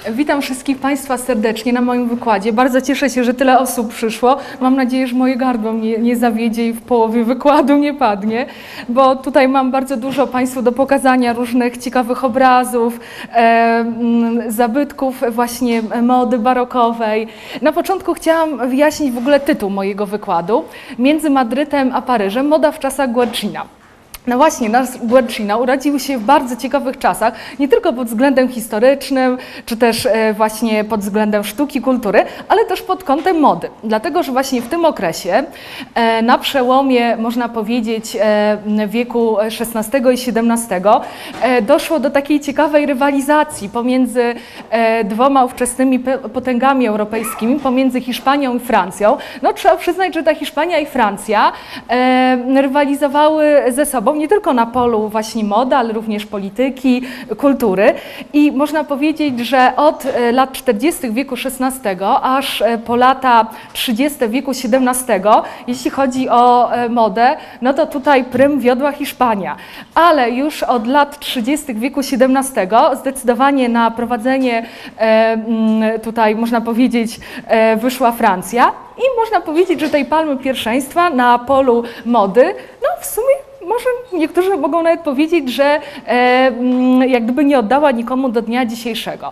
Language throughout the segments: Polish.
Witam wszystkich Państwa serdecznie na moim wykładzie. Bardzo cieszę się, że tyle osób przyszło. Mam nadzieję, że moje gardło nie zawiedzie i w połowie wykładu nie padnie, bo tutaj mam bardzo dużo Państwu do pokazania różnych ciekawych obrazów, zabytków właśnie mody barokowej. Na początku chciałam wyjaśnić w ogóle tytuł mojego wykładu. Między Madrytem a Paryżem. Moda w czasach Guercina. No właśnie, nasz Guercino urodził się w bardzo ciekawych czasach, nie tylko pod względem historycznym, czy też właśnie pod względem sztuki, kultury, ale też pod kątem mody. Dlatego, że właśnie w tym okresie, na przełomie, można powiedzieć, wieku XVI i XVII, doszło do takiej ciekawej rywalizacji pomiędzy dwoma ówczesnymi potęgami europejskimi, pomiędzy Hiszpanią i Francją. No trzeba przyznać, że ta Hiszpania i Francja rywalizowały ze sobą, nie tylko na polu właśnie mody, ale również polityki, kultury. I można powiedzieć, że od lat 40. wieku XVI aż po lata 30. wieku XVII, jeśli chodzi o modę, no to tutaj prym wiodła Hiszpania. Ale już od lat 30. wieku XVII zdecydowanie na prowadzenie tutaj, można powiedzieć, wyszła Francja. I można powiedzieć, że tej palmy pierwszeństwa na polu mody, no w sumie może niektórzy mogą nawet powiedzieć, że jak gdyby nie oddała nikomu do dnia dzisiejszego.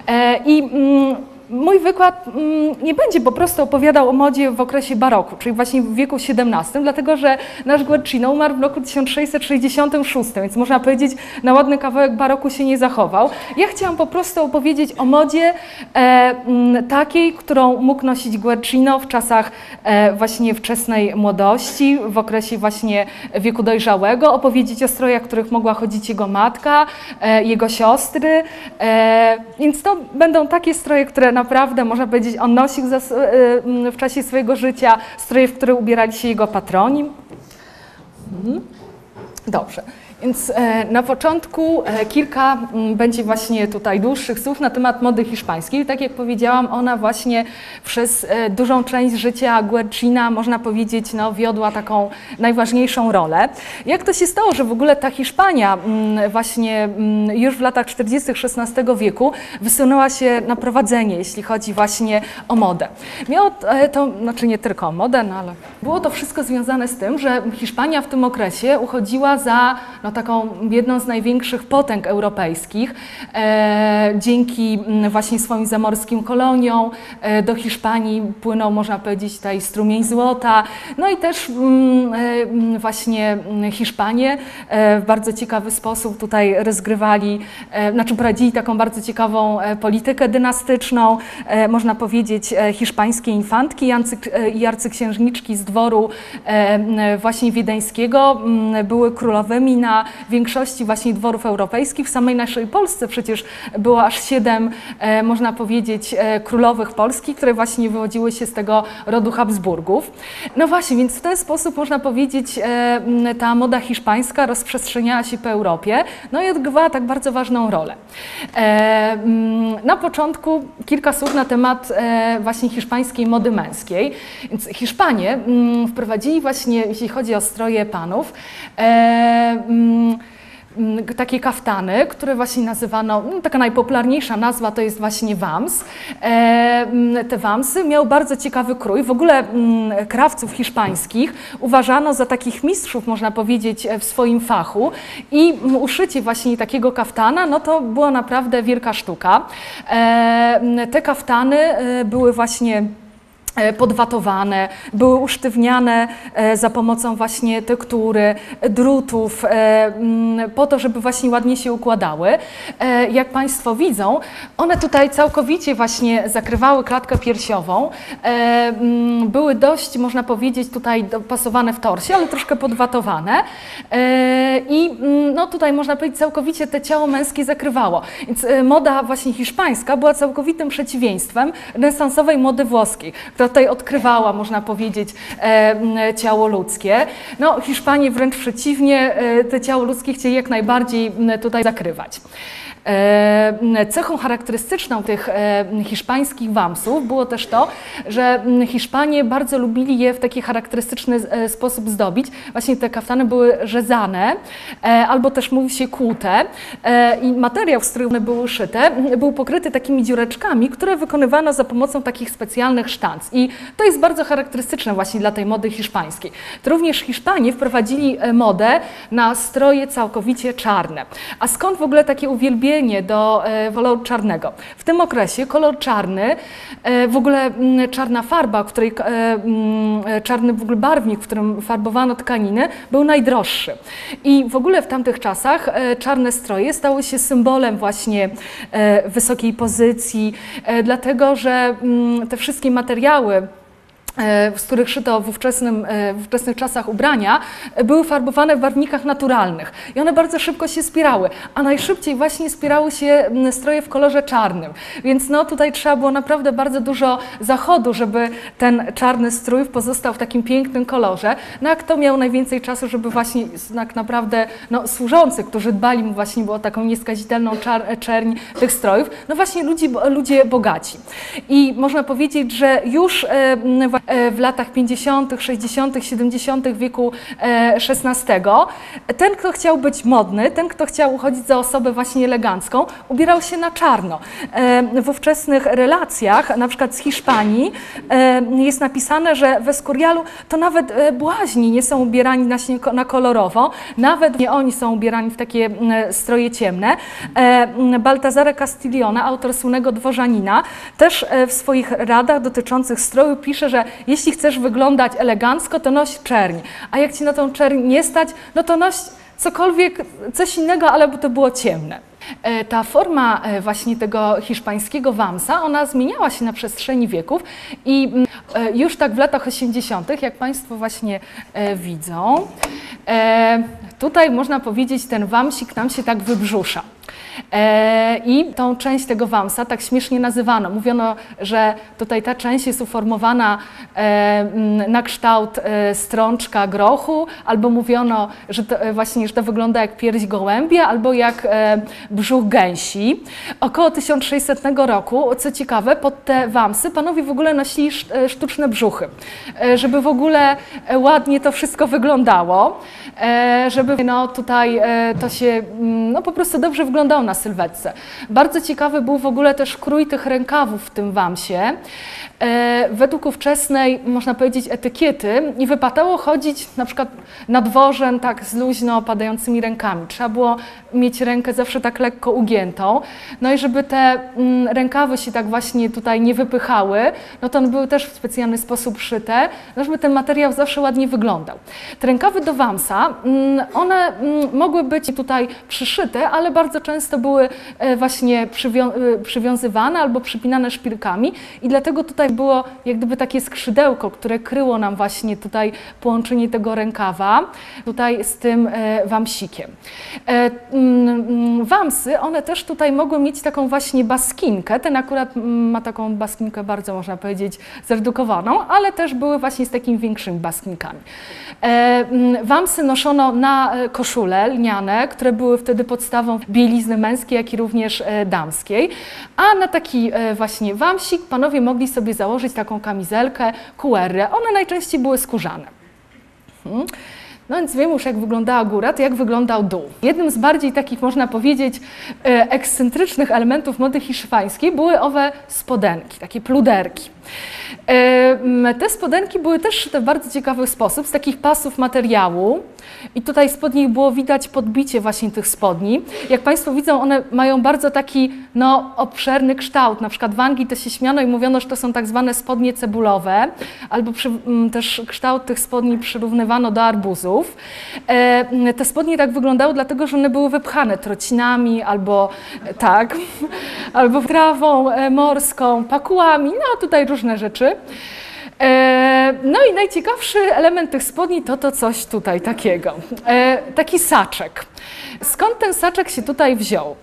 Mój wykład nie będzie po prostu opowiadał o modzie w okresie baroku, czyli właśnie w wieku XVII, dlatego że nasz Guercino umarł w roku 1666, więc można powiedzieć, na ładny kawałek baroku się nie zachował. Ja chciałam po prostu opowiedzieć o modzie takiej, którą mógł nosić Guercino w czasach właśnie wczesnej młodości, w okresie właśnie wieku dojrzałego, opowiedzieć o strojach, w których mogła chodzić jego matka, jego siostry, więc to będą takie stroje, które naprawdę, można powiedzieć, on nosił w czasie swojego życia, stroje, w które ubierali się jego patroni. Dobrze. Więc na początku kilka będzie właśnie tutaj dłuższych słów na temat mody hiszpańskiej. Tak jak powiedziałam, ona właśnie przez dużą część życia Guercina, można powiedzieć, no, wiodła taką najważniejszą rolę. Jak to się stało, że w ogóle ta Hiszpania właśnie już w latach 40. XVI wieku wysunęła się na prowadzenie, jeśli chodzi właśnie o modę? Miało to, znaczy nie tylko o modę, no ale było to wszystko związane z tym, że Hiszpania w tym okresie uchodziła za taką jedną z największych potęg europejskich. Dzięki właśnie swoim zamorskim koloniom do Hiszpanii płynął, można powiedzieć, tutaj strumień złota. No i też właśnie Hiszpanie w bardzo ciekawy sposób tutaj rozgrywali, znaczy prowadzili taką bardzo ciekawą politykę dynastyczną. Można powiedzieć, hiszpańskie infantki i arcyksiężniczki z dworu właśnie wiedeńskiego były królowymi na większości właśnie dworów europejskich. W samej naszej Polsce przecież było aż 7, można powiedzieć, królowych Polski, które właśnie wywodziły się z tego rodu Habsburgów. No właśnie, więc w ten sposób, można powiedzieć, ta moda hiszpańska rozprzestrzeniała się po Europie, no i odgrywała tak bardzo ważną rolę. Na początku kilka słów na temat właśnie hiszpańskiej mody męskiej. Więc Hiszpanie wprowadzili właśnie, jeśli chodzi o stroje panów, takie kaftany, które właśnie nazywano, taka najpopularniejsza nazwa to jest właśnie wams. Te wamsy miały bardzo ciekawy krój. W ogóle krawców hiszpańskich uważano za takich mistrzów, można powiedzieć, w swoim fachu i uszycie właśnie takiego kaftana, no to była naprawdę wielka sztuka. Te kaftany były właśnie podwatowane, były usztywniane za pomocą właśnie tektury, drutów, po to, żeby właśnie ładnie się układały. Jak Państwo widzą, one tutaj całkowicie właśnie zakrywały klatkę piersiową, były dość, można powiedzieć, tutaj dopasowane w torsie, ale troszkę podwatowane i no tutaj, można powiedzieć, całkowicie te ciało męskie zakrywało. Więc moda właśnie hiszpańska była całkowitym przeciwieństwem renesansowej mody włoskiej, która tutaj odkrywała, można powiedzieć, ciało ludzkie. No, Hiszpanie wręcz przeciwnie, te ciało ludzkie chcieli jak najbardziej tutaj zakrywać. Cechą charakterystyczną tych hiszpańskich wamsów było też to, że Hiszpanie bardzo lubili je w taki charakterystyczny sposób zdobić. Właśnie te kaftany były rzezane, albo też mówi się kłute i materiał, z którym one były szyte, był pokryty takimi dziureczkami, które wykonywano za pomocą takich specjalnych sztanc. I to jest bardzo charakterystyczne właśnie dla tej mody hiszpańskiej. To również Hiszpanie wprowadzili modę na stroje całkowicie czarne. A skąd w ogóle takie uwielbienie do koloru czarnego? W tym okresie kolor czarny, w ogóle czarna farba, w której czarny w ogóle barwnik, w którym farbowano tkaniny, był najdroższy. I w ogóle w tamtych czasach czarne stroje stały się symbolem właśnie wysokiej pozycji, dlatego że te wszystkie materiały, z których szyto w ówczesnych czasach ubrania, były farbowane w barwnikach naturalnych i one bardzo szybko się spierały, a najszybciej właśnie spierały się stroje w kolorze czarnym. Więc no tutaj trzeba było naprawdę bardzo dużo zachodu, żeby ten czarny strój pozostał w takim pięknym kolorze. No a kto miał najwięcej czasu, żeby właśnie tak naprawdę służący, którzy dbali mu właśnie o taką nieskazitelną czerń tych strojów, no właśnie ludzie bogaci. I można powiedzieć, że już w latach 50., 60., 70. wieku XVI. Ten, kto chciał być modny, ten, kto chciał uchodzić za osobę właśnie elegancką, ubierał się na czarno. W ówczesnych relacjach, na przykład z Hiszpanii, jest napisane, że w Escorialu to nawet błaźni nie są ubierani na kolorowo, nawet nie oni są ubierani w takie stroje ciemne. Baltazar Castiglione, autor słynnego Dworzanina, też w swoich radach dotyczących stroju pisze, że jeśli chcesz wyglądać elegancko, to noś czerń, a jak ci na tą czerń nie stać, no to noś cokolwiek, coś innego, ale by to było ciemne. Ta forma właśnie tego hiszpańskiego wamsa, ona zmieniała się na przestrzeni wieków i już tak w latach 80., jak Państwo właśnie widzą, tutaj można powiedzieć, ten wamsik nam się tak wybrzusza. I tą część tego wamsa tak śmiesznie nazywano. Mówiono, że tutaj ta część jest uformowana na kształt strączka grochu, albo mówiono, że to wygląda jak pierś gołębia, albo jak brzuch gęsi. Około 1600 roku, co ciekawe, pod te wamsy panowie w ogóle nosili sztuczne brzuchy, żeby w ogóle ładnie to wszystko wyglądało, żeby tutaj to się po prostu dobrze wyglądało na sylwetce. Bardzo ciekawy był w ogóle też krój tych rękawów w tym wamsie. Według ówczesnej, można powiedzieć, etykiety nie wypadało chodzić na przykład na dworze tak z luźno opadającymi rękami. Trzeba było mieć rękę zawsze tak lekko ugiętą. No i żeby te rękawy się tak właśnie tutaj nie wypychały, no to one były też w specjalny sposób szyte, no żeby ten materiał zawsze ładnie wyglądał. Te rękawy do wamsa, one mogły być tutaj przyszyte, ale bardzo często były właśnie przywiązywane albo przypinane szpilkami i dlatego tutaj było jak gdyby takie skrzydełko, które kryło nam właśnie tutaj połączenie tego rękawa tutaj z tym wamsikiem. Wamsy, one też tutaj mogły mieć taką właśnie baskinkę, ten akurat ma taką baskinkę bardzo, można powiedzieć, zredukowaną, ale też były właśnie z takimi większymi baskinkami. Wamsy noszono na koszule lniane, które były wtedy podstawą bielizny męskiej, jak i również damskiej, a na taki właśnie wamsik panowie mogli sobie założyć taką kamizelkę, kuerrę. One najczęściej były skórzane. No więc wiemy już, jak wyglądała góra, to jak wyglądał dół. Jednym z bardziej takich, można powiedzieć, ekscentrycznych elementów mody hiszpańskiej były owe spodenki, takie pluderki. Te spodenki były też szyte w bardzo ciekawy sposób, z takich pasów materiału i tutaj spod nich było widać podbicie właśnie tych spodni. Jak Państwo widzą, one mają bardzo taki obszerny kształt. Na przykład w Anglii to się śmiano i mówiono, że to są tak zwane spodnie cebulowe, albo też kształt tych spodni przyrównywano do arbuzów. Te spodnie tak wyglądały dlatego, że one były wypchane trocinami albo trawą morską, pakułami, no tutaj różne rzeczy. No i najciekawszy element tych spodni to coś tutaj takiego, taki saczek. Skąd ten saczek się tutaj wziął?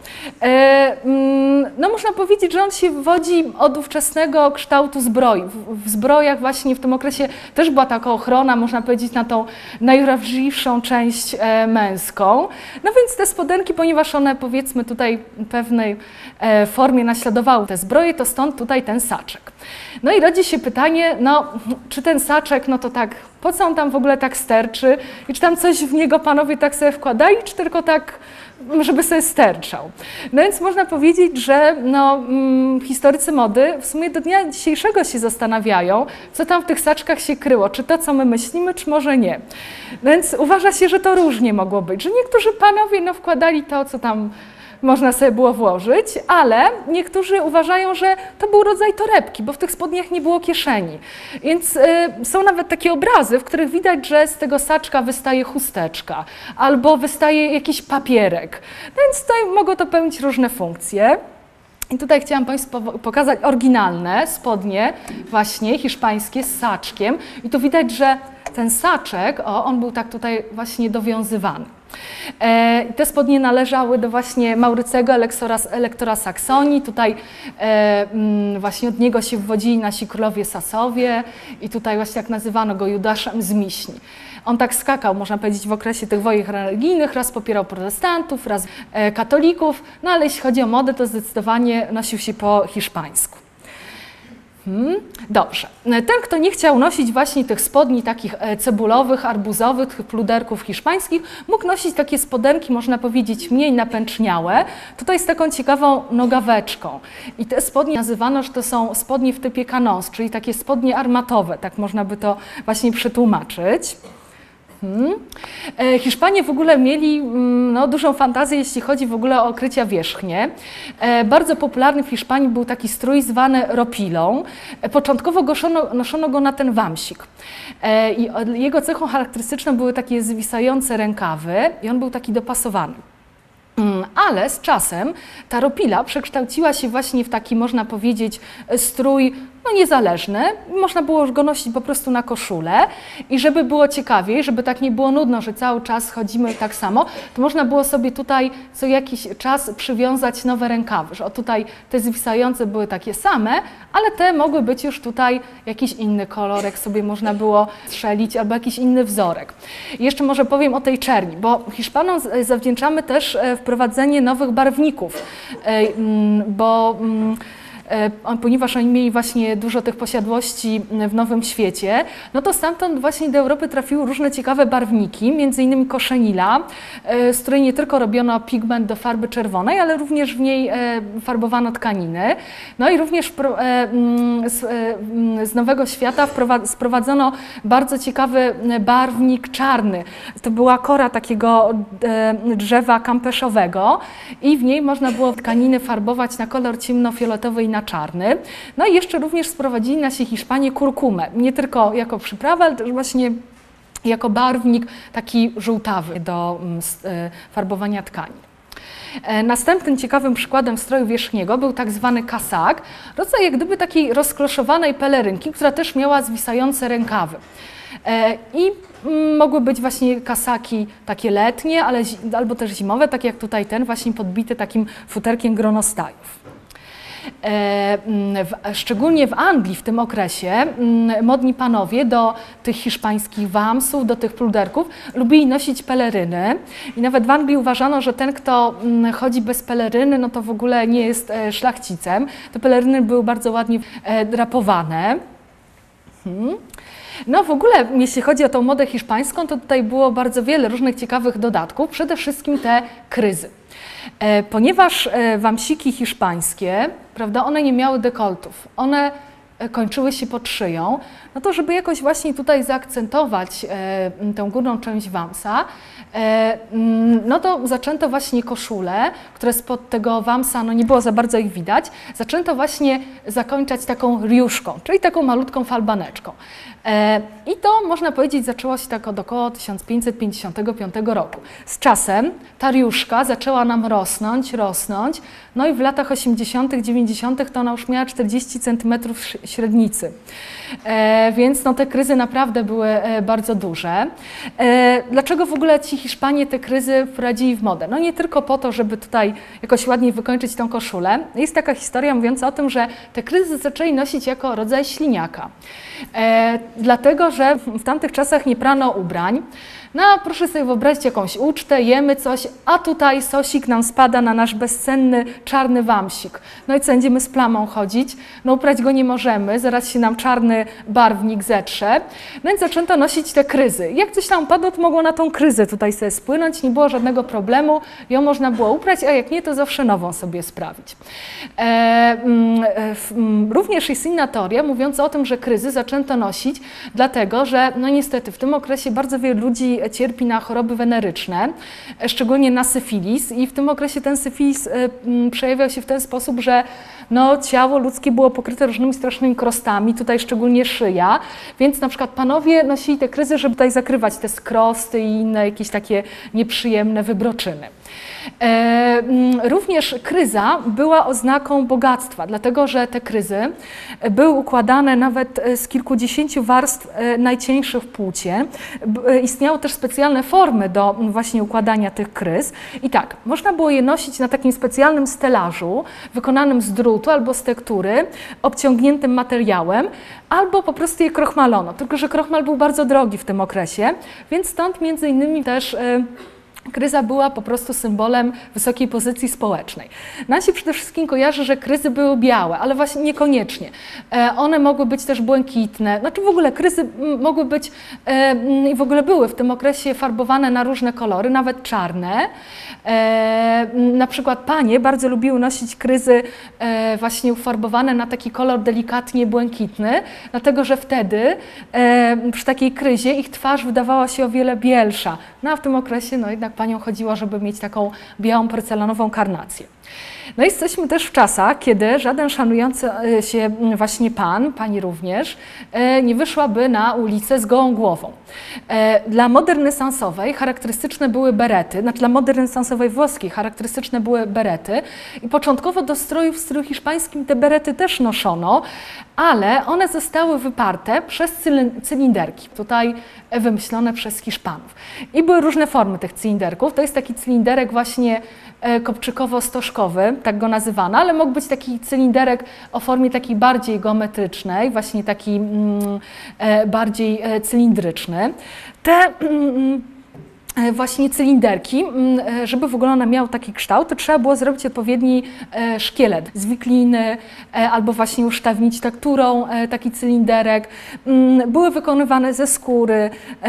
No można powiedzieć, że on się wywodzi od ówczesnego kształtu zbroi. W zbrojach właśnie w tym okresie też była taka ochrona, można powiedzieć, na tą najwrażliwszą część męską. No więc te spodenki, ponieważ one powiedzmy tutaj w pewnej formie naśladowały te zbroje, to stąd tutaj ten saczek. No i rodzi się pytanie, no czy ten saczek, no to tak, po co on tam w ogóle tak sterczy i czy tam coś w niego panowie tak sobie wkładali, czy tylko tak, żeby sobie sterczał. No więc można powiedzieć, że historycy mody w sumie do dnia dzisiejszego się zastanawiają, co tam w tych saczkach się kryło, czy to, co my myślimy, czy może nie. No więc uważa się, że to różnie mogło być, że niektórzy panowie wkładali to, co tam można sobie było włożyć, ale niektórzy uważają, że to był rodzaj torebki, bo w tych spodniach nie było kieszeni. Więc są nawet takie obrazy, w których widać, że z tego saczka wystaje chusteczka albo wystaje jakiś papierek. No więc tutaj mogło to pełnić różne funkcje. I tutaj chciałam Państwu pokazać oryginalne spodnie, właśnie hiszpańskie z saczkiem. I tu widać, że ten saczek, on był tak tutaj właśnie dowiązywany. Te spodnie należały do właśnie Maurycego, elektora Saksonii. Tutaj właśnie od niego się wywodzili nasi królowie Sasowie i tutaj właśnie jak nazywano go Judaszem z Miśni. On tak skakał, można powiedzieć, w okresie tych wojen religijnych, raz popierał protestantów, raz katolików, no ale jeśli chodzi o modę, to zdecydowanie nosił się po hiszpańsku. Dobrze. Ten, kto nie chciał nosić właśnie tych spodni takich cebulowych, arbuzowych, tych pluderków hiszpańskich, mógł nosić takie spodenki, można powiedzieć, mniej napęczniałe, tutaj z taką ciekawą nogaweczką. I te spodnie nazywano, że to są spodnie w typie canons, czyli takie spodnie armatowe, tak można by to właśnie przetłumaczyć. Hiszpanie w ogóle mieli dużą fantazję, jeśli chodzi w ogóle o okrycia wierzchnie. Bardzo popularny w Hiszpanii był taki strój zwany ropilą. Początkowo noszono go na ten wamsik. I jego cechą charakterystyczną były takie zwisające rękawy i on był taki dopasowany. Ale z czasem ta ropila przekształciła się właśnie w taki, można powiedzieć, strój niezależny. Można było go nosić po prostu na koszulę i żeby było ciekawiej, żeby tak nie było nudno, że cały czas chodzimy tak samo, to można było sobie tutaj co jakiś czas przywiązać nowe rękawy. Że tutaj te zwisające były takie same, ale te mogły być już tutaj jakiś inny kolorek, sobie można było strzelić albo jakiś inny wzorek. I jeszcze może powiem o tej czerni, bo Hiszpanom zawdzięczamy też wprowadzenie nowych barwników, ponieważ oni mieli właśnie dużo tych posiadłości w Nowym Świecie, no to stamtąd właśnie do Europy trafiły różne ciekawe barwniki, między innymi koszenila, z której nie tylko robiono pigment do farby czerwonej, ale również w niej farbowano tkaniny. No i również z Nowego Świata sprowadzono bardzo ciekawy barwnik czarny. To była kora takiego drzewa kampeszowego i w niej można było tkaniny farbować na kolor ciemnofioletowy i na czarny. No i jeszcze również sprowadzili nasi Hiszpanie kurkumę, nie tylko jako przyprawę, ale też właśnie jako barwnik taki żółtawy do farbowania tkanin. Następnym ciekawym przykładem stroju wierzchniego był tak zwany kasak, rodzaj jak gdyby takiej rozkloszowanej pelerynki, która też miała zwisające rękawy. I mogły być właśnie kasaki takie letnie, albo też zimowe, tak jak tutaj ten właśnie podbity takim futerkiem gronostajów. Szczególnie w Anglii w tym okresie modni panowie do tych hiszpańskich wamsów, do tych pluderków lubili nosić peleryny i nawet w Anglii uważano, że ten, kto chodzi bez peleryny, no to w ogóle nie jest szlachcicem. Te peleryny były bardzo ładnie drapowane. No w ogóle, jeśli chodzi o tą modę hiszpańską, to tutaj było bardzo wiele różnych ciekawych dodatków, przede wszystkim te kryzy. Ponieważ wamsiki hiszpańskie, prawda, one nie miały dekoltów, one kończyły się pod szyją, no to żeby jakoś właśnie tutaj zaakcentować tę górną część wamsa, no to zaczęto właśnie koszule, które spod tego wamsa, no nie było za bardzo ich widać, zaczęto właśnie zakończać taką riuszką, czyli taką malutką falbaneczką. I to, można powiedzieć, zaczęło się tak od około 1555 roku. Z czasem ta riuszka zaczęła nam rosnąć, no i w latach 80., 90. to ona już miała 40 cm średnicy. Więc no, te kryzy naprawdę były bardzo duże. Dlaczego w ogóle ci Hiszpanie te kryzy wprowadzili w modę? No nie tylko po to, żeby tutaj jakoś ładniej wykończyć tą koszulę. Jest taka historia mówiąca o tym, że te kryzy zaczęli nosić jako rodzaj śliniaka. Dlatego, że w tamtych czasach nie prano ubrań. No, proszę sobie wyobrazić jakąś ucztę, jemy coś, a tutaj sosik nam spada na nasz bezcenny czarny wamsik. No i co, będziemy z plamą chodzić? No uprać go nie możemy, zaraz się nam czarny barwnik zetrze. No więc zaczęto nosić te kryzy. Jak coś tam padło, to mogło na tą kryzę tutaj sobie spłynąć, nie było żadnego problemu, ją można było uprać, a jak nie, to zawsze nową sobie sprawić. Również jest inna teoria mówiąca o tym, że kryzy zaczęto nosić dlatego, że no niestety w tym okresie bardzo wielu ludzi cierpi na choroby weneryczne, szczególnie na syfilis i w tym okresie ten syfilis przejawiał się w ten sposób, że no, ciało ludzkie było pokryte różnymi strasznymi krostami, tutaj szczególnie szyja, więc na przykład panowie nosili te kryzy, żeby tutaj zakrywać te skrosty i inne jakieś takie nieprzyjemne wybroczyny. Również kryza była oznaką bogactwa, dlatego że te kryzy były układane nawet z kilkudziesięciu warstw najcieńszych w płócie. Istniały też specjalne formy do właśnie układania tych kryz. I tak, można było je nosić na takim specjalnym stelażu, wykonanym z drutu albo z tektury, obciągniętym materiałem, albo po prostu je krochmalono. Tylko że krochmal był bardzo drogi w tym okresie, więc stąd między innymi też kryza była po prostu symbolem wysokiej pozycji społecznej. Nam się przede wszystkim kojarzy, że kryzy były białe, ale właśnie niekoniecznie. One mogły być też błękitne, znaczy w ogóle kryzy mogły być i w ogóle były w tym okresie farbowane na różne kolory, nawet czarne. Na przykład panie bardzo lubiły nosić kryzy właśnie ufarbowane na taki kolor delikatnie błękitny, dlatego że wtedy przy takiej kryzie ich twarz wydawała się o wiele bielsza. No a w tym okresie no jednak panią chodziło, żeby mieć taką białą porcelanową karnację. No i jesteśmy też w czasach, kiedy żaden szanujący się właśnie pan, pani również, nie wyszłaby na ulicę z gołą głową. Dla mody renesansowej charakterystyczne były berety, znaczy dla mody renesansowej włoskiej charakterystyczne były berety i początkowo do strojów w stylu hiszpańskim te berety też noszono, ale one zostały wyparte przez cylinderki, tutaj wymyślone przez Hiszpanów. I były różne formy tych cylinderków. To jest taki cylinderek właśnie kopczykowo-stożkowy, tak go nazywano, ale mógł być taki cylinderek o formie takiej bardziej geometrycznej, właśnie taki bardziej cylindryczny. Te właśnie cylinderki, żeby w ogóle one miały taki kształt, to trzeba było zrobić odpowiedni szkielet z wikliny albo właśnie usztawnić tekturą taki cylinderek. Były wykonywane ze skóry,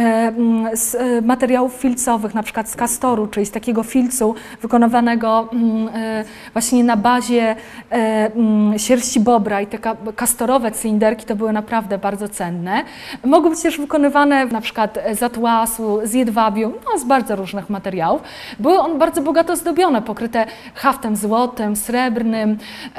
z materiałów filcowych, na przykład z kastoru, czyli z takiego filcu wykonywanego właśnie na bazie sierści bobra i te kastorowe cylinderki to były naprawdę bardzo cenne. Mogły być też wykonywane na przykład z atłasu, z jedwabiu, no, z bardzo różnych materiałów. Były one bardzo bogato zdobione, pokryte haftem złotym, srebrnym.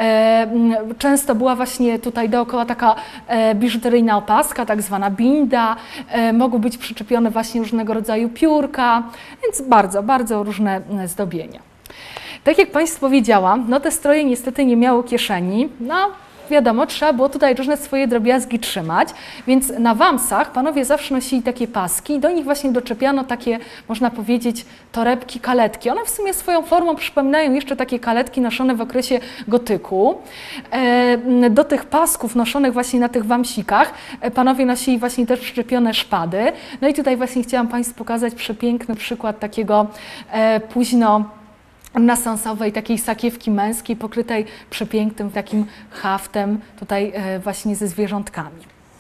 Często była właśnie tutaj dookoła taka biżuteryjna opaska, tak zwana binda. Mogły być przyczepione właśnie różnego rodzaju piórka, więc bardzo, bardzo różne zdobienia. Tak jak Państwu powiedziałam, no te stroje niestety nie miały kieszeni. No, wiadomo, trzeba było tutaj różne swoje drobiazgi trzymać, więc na wamsach panowie zawsze nosili takie paski i do nich właśnie doczepiano takie, można powiedzieć, torebki, kaletki. One w sumie swoją formą przypominają jeszcze takie kaletki noszone w okresie gotyku. Do tych pasków noszonych właśnie na tych wamsikach panowie nosili właśnie też przyczepione szpady. No i tutaj właśnie chciałam Państwu pokazać przepiękny przykład takiego późno renesansowej takiej sakiewki męskiej pokrytej przepięknym takim haftem tutaj właśnie ze zwierzątkami.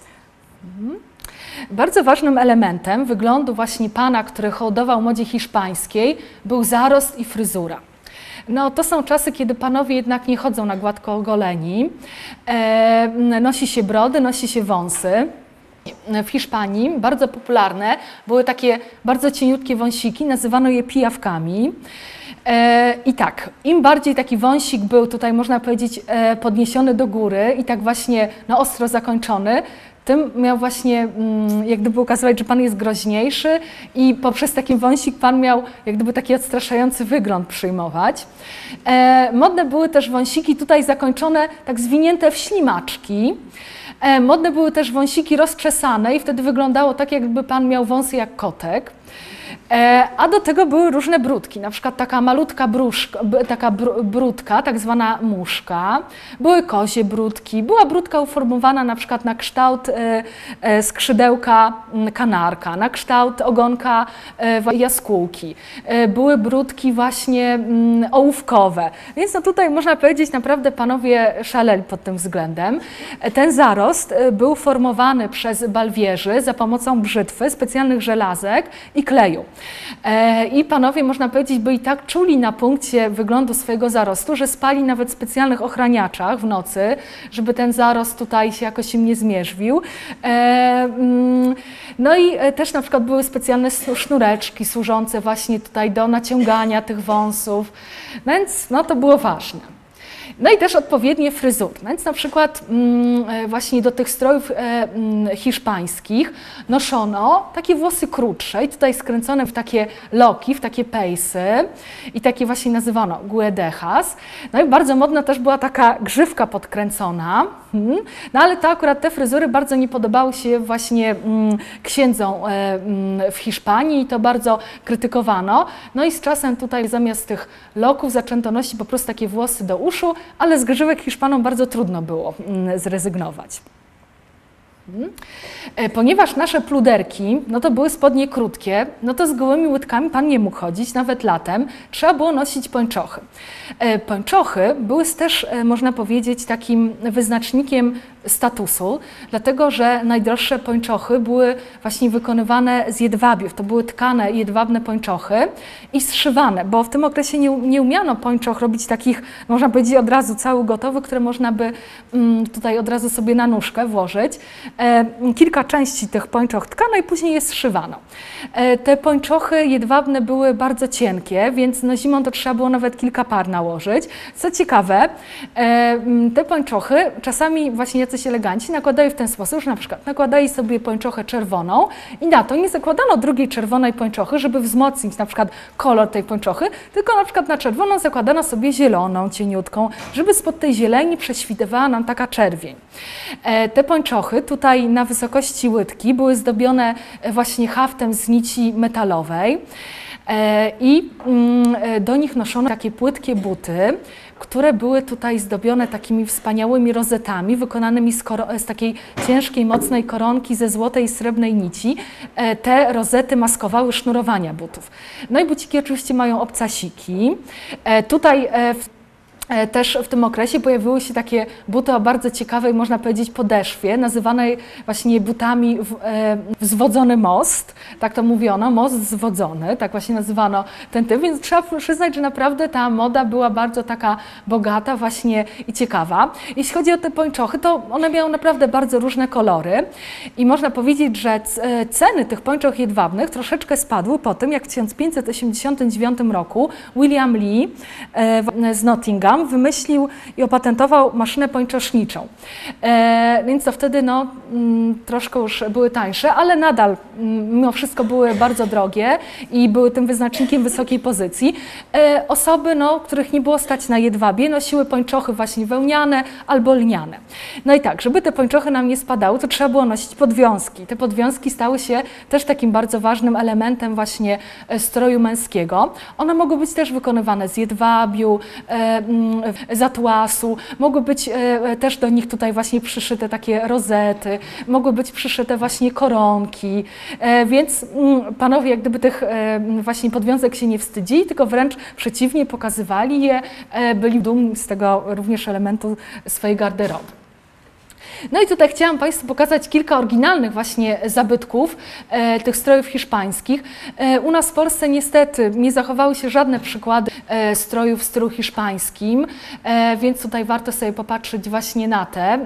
Bardzo ważnym elementem wyglądu właśnie pana, który hołdował modzie hiszpańskiej, był zarost i fryzura. No, to są czasy, kiedy panowie jednak nie chodzą na gładko ogoleni, nosi się brody, nosi się wąsy. W Hiszpanii bardzo popularne były takie bardzo cieniutkie wąsiki, nazywano je pijawkami. I tak, im bardziej taki wąsik był tutaj, można powiedzieć, podniesiony do góry i tak właśnie no, ostro zakończony, tym miał właśnie jak gdyby ukazywać, że pan jest groźniejszy i poprzez taki wąsik pan miał jak gdyby taki odstraszający wygląd przyjmować. Modne były też wąsiki tutaj zakończone, tak zwinięte w ślimaczki. Modne były też wąsiki rozczesane i wtedy wyglądało tak, jakby pan miał wąsy jak kotek. A do tego były różne brudki, na przykład taka malutka brudka, tak zwana muszka, były kozie brudki, była brudka uformowana na przykład na kształt skrzydełka kanarka, na kształt ogonka jaskółki, były brudki właśnie ołówkowe, więc no tutaj można powiedzieć naprawdę panowie szaleli pod tym względem. Ten zarost był formowany przez balwierzy za pomocą brzytwy, specjalnych żelazek i kleju. I panowie, można powiedzieć, byli tak czuli na punkcie wyglądu swojego zarostu, że spali nawet w specjalnych ochraniaczach w nocy, żeby ten zarost tutaj się jakoś im nie zmierzwił. No i też na przykład były specjalne sznureczki służące właśnie tutaj do naciągania tych wąsów, więc no, to było ważne. No i też odpowiednie fryzury, więc na przykład właśnie do tych strojów hiszpańskich noszono takie włosy krótsze i tutaj skręcone w takie loki, w takie pejsy i takie właśnie nazywano guedejas. No i bardzo modna też była taka grzywka podkręcona, no ale to akurat te fryzury bardzo nie podobały się właśnie księdzom w Hiszpanii i to bardzo krytykowano. No i z czasem tutaj zamiast tych loków zaczęto nosić po prostu takie włosy do uszu, ale z grzywek Hiszpanom bardzo trudno było zrezygnować. Ponieważ nasze pluderki, no to były spodnie krótkie, no to z gołymi łydkami pan nie mógł chodzić, nawet latem, trzeba było nosić pończochy. Pończochy były też, można powiedzieć, takim wyznacznikiem statusu, dlatego że najdroższe pończochy były właśnie wykonywane z jedwabiów. To były tkane jedwabne pończochy i zszywane, bo w tym okresie nie umiano pończoch robić takich, można powiedzieć, od razu cały gotowy, które można by tutaj od razu sobie na nóżkę włożyć. Kilka części tych pończoch tkano i później je zszywano. Te pończochy jedwabne były bardzo cienkie, więc no zimą to trzeba było nawet kilka par nałożyć. Co ciekawe, te pończochy czasami właśnie jacyś eleganci nakładają w ten sposób, że na przykład nakładali sobie pończochę czerwoną i na to nie zakładano drugiej czerwonej pończochy, żeby wzmocnić na przykład kolor tej pończochy, tylko na przykład na czerwoną zakładano sobie zieloną, cieniutką, żeby spod tej zieleni prześwitywała nam taka czerwień. Te pończochy tutaj na wysokości łydki były zdobione właśnie haftem z nici metalowej i do nich noszono takie płytkie buty, które były tutaj zdobione takimi wspaniałymi rozetami wykonanymi z takiej ciężkiej, mocnej koronki ze złotej i srebrnej nici. Te rozety maskowały sznurowania butów. No i buciki oczywiście mają obcasiki. Tutaj też w tym okresie pojawiły się takie buty o bardzo ciekawej, można powiedzieć, podeszwie, nazywanej właśnie butami wzwodzony most, tak to mówiono, most zwodzony, tak właśnie nazywano ten typ, więc trzeba przyznać, że naprawdę ta moda była bardzo taka bogata właśnie i ciekawa. Jeśli chodzi o te pończochy, to one miały naprawdę bardzo różne kolory i można powiedzieć, że ceny tych pończoch jedwabnych troszeczkę spadły po tym, jak w 1589 roku William Lee z Nottingham wymyślił i opatentował maszynę pończoszniczą. Więc to wtedy no, troszkę już były tańsze, ale nadal mimo wszystko były bardzo drogie i były tym wyznacznikiem wysokiej pozycji. Osoby, no, których nie było stać na jedwabie, nosiły pończochy właśnie wełniane albo lniane. No i tak, żeby te pończochy nam nie spadały, to trzeba było nosić podwiązki. Te podwiązki stały się też takim bardzo ważnym elementem właśnie stroju męskiego. One mogły być też wykonywane z jedwabiu, z atłasu, mogły być też do nich tutaj właśnie przyszyte takie rozety, mogły być przyszyte właśnie koronki, więc panowie jak gdyby tych właśnie podwiązek się nie wstydzili, tylko wręcz przeciwnie pokazywali je, byli dumni z tego również elementu swojej garderoby. No i tutaj chciałam Państwu pokazać kilka oryginalnych właśnie zabytków tych strojów hiszpańskich. U nas w Polsce niestety nie zachowały się żadne przykłady strojów w stylu hiszpańskim, więc tutaj warto sobie popatrzeć właśnie na te,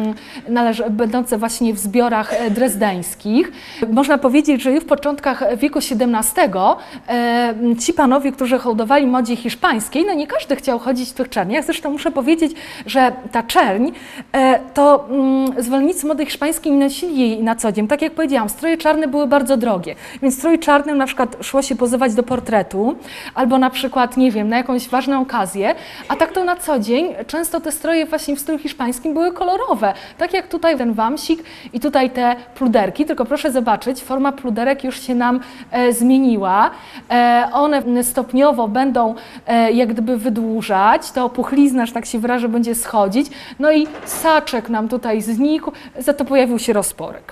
będące właśnie w zbiorach drezdeńskich. Można powiedzieć, że już w początkach wieku XVII ci panowie, którzy hołdowali modzie hiszpańskiej, no nie każdy chciał chodzić w tych czerniach, zresztą muszę powiedzieć, że ta czerń to zwolennicy mody hiszpańskiej nie nosili jej na co dzień. Tak jak powiedziałam, stroje czarne były bardzo drogie, więc strój czarnym na przykład szło się pozować do portretu, albo na przykład, nie wiem, na jakąś ważną okazję, a tak to na co dzień często te stroje właśnie w stylu hiszpańskim były kolorowe, tak jak tutaj ten wamsik i tutaj te pluderki, tylko proszę zobaczyć, forma pluderek już się nam zmieniła, one stopniowo będą jak gdyby wydłużać, to opuchlizna, że tak się wyrażę, będzie schodzić, no i saczek nam tutaj znikł, za to pojawił się rozporek.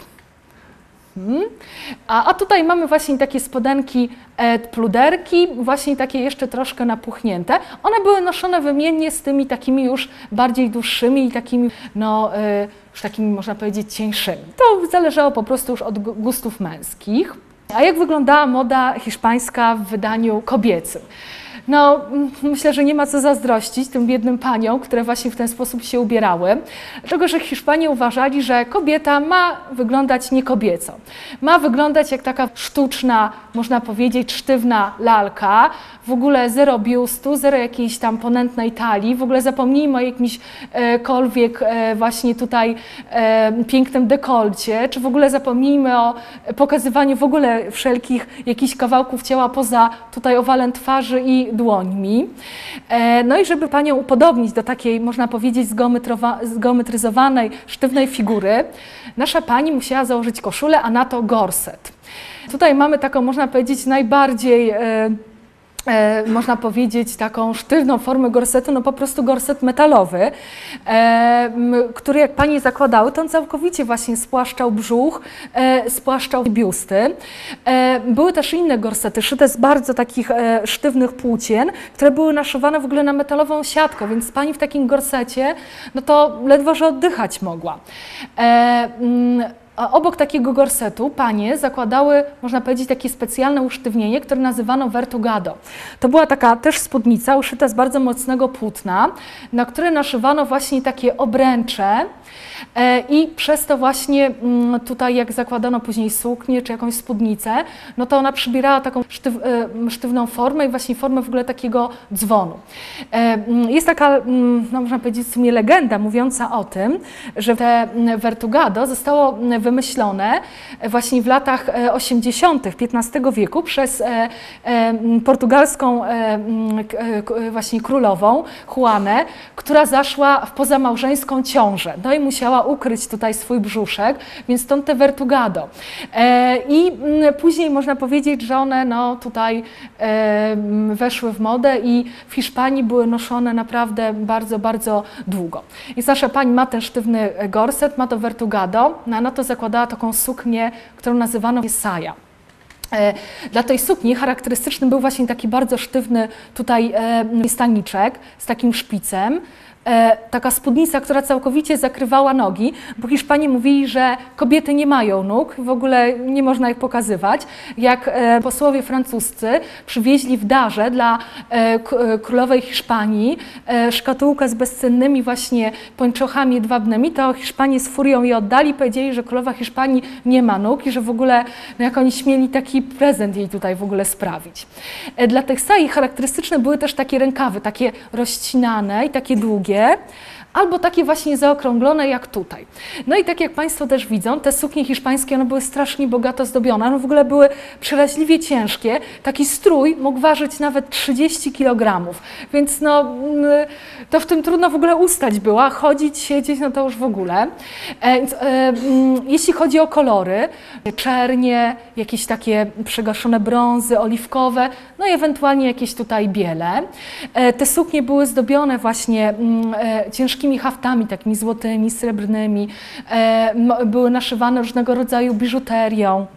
A tutaj mamy właśnie takie spodenki pluderki, właśnie takie jeszcze troszkę napuchnięte. One były noszone wymiennie z tymi takimi już bardziej dłuższymi i takimi, no, już takimi można powiedzieć cieńszymi. To zależało po prostu już od gustów męskich. A jak wyglądała moda hiszpańska w wydaniu kobiecym? No, myślę, że nie ma co zazdrościć tym biednym paniom, które właśnie w ten sposób się ubierały, dlatego że Hiszpanie uważali, że kobieta ma wyglądać niekobieco. Ma wyglądać jak taka sztuczna, można powiedzieć, sztywna lalka, w ogóle zero biustu, zero jakiejś tam ponętnej talii, w ogóle zapomnijmy o jakimśkolwiek właśnie tutaj pięknym dekolcie, czy w ogóle zapomnijmy o pokazywaniu w ogóle wszelkich jakichś kawałków ciała poza tutaj owalem twarzy i dłońmi. No i żeby panią upodobnić do takiej, można powiedzieć, zgeometryzowanej, sztywnej figury, nasza pani musiała założyć koszulę, a na to gorset. Tutaj mamy taką, można powiedzieć, najbardziej można powiedzieć, taką sztywną formę gorsetu, no po prostu gorset metalowy, który jak panie zakładały, to on całkowicie właśnie spłaszczał brzuch, spłaszczał biusty. Były też inne gorsety, szyte z bardzo takich sztywnych płócien, które były naszywane w ogóle na metalową siatkę, więc pani w takim gorsecie, no to ledwo, że oddychać mogła. A obok takiego gorsetu panie zakładały, można powiedzieć, takie specjalne usztywnienie, które nazywano vertugado. To była taka też spódnica uszyta z bardzo mocnego płótna, na które naszywano właśnie takie obręcze i przez to właśnie tutaj jak zakładano później suknię czy jakąś spódnicę, no to ona przybierała taką sztywną formę i właśnie formę w ogóle takiego dzwonu. Jest taka, no można powiedzieć, w sumie legenda mówiąca o tym, że te vertugado zostało wymyślone właśnie w latach 80. XV wieku przez portugalską właśnie królową Juanę, która zaszła w pozamałżeńską ciążę. No i musiała ukryć tutaj swój brzuszek, więc stąd te vertugado. I później można powiedzieć, że one no, tutaj weszły w modę i w Hiszpanii były noszone naprawdę bardzo, bardzo długo. I nasza pani ma ten sztywny gorset, ma to vertugado, na to zakładała taką suknię, którą nazywano saya. Dla tej sukni charakterystyczny był właśnie taki bardzo sztywny tutaj staniczek z takim szpicem. Taka spódnica, która całkowicie zakrywała nogi, bo Hiszpanie mówili, że kobiety nie mają nóg, w ogóle nie można ich pokazywać. Jak posłowie francuscy przywieźli w darze dla królowej Hiszpanii szkatułkę z bezcennymi właśnie pończochami jedwabnymi, to Hiszpanie z furią je oddali, powiedzieli, że królowa Hiszpanii nie ma nóg i że w ogóle, no jak oni śmieli taki prezent jej tutaj w ogóle sprawić. Dla tych sai charakterystyczne były też takie rękawy, takie rozcinane i takie długie, albo takie właśnie zaokrąglone jak tutaj. No i tak jak Państwo też widzą, te suknie hiszpańskie, one były strasznie bogato zdobione, one w ogóle były przeraźliwie ciężkie. Taki strój mógł ważyć nawet 30 kg, więc no, to w tym trudno w ogóle ustać było, a chodzić, siedzieć, no to już w ogóle. Jeśli chodzi o kolory, czernie, jakieś takie przygaszone brązy, oliwkowe, no i ewentualnie jakieś tutaj biele. Te suknie były zdobione właśnie ciężkimi haftami, takimi złotymi, srebrnymi, były naszywane różnego rodzaju biżuterią.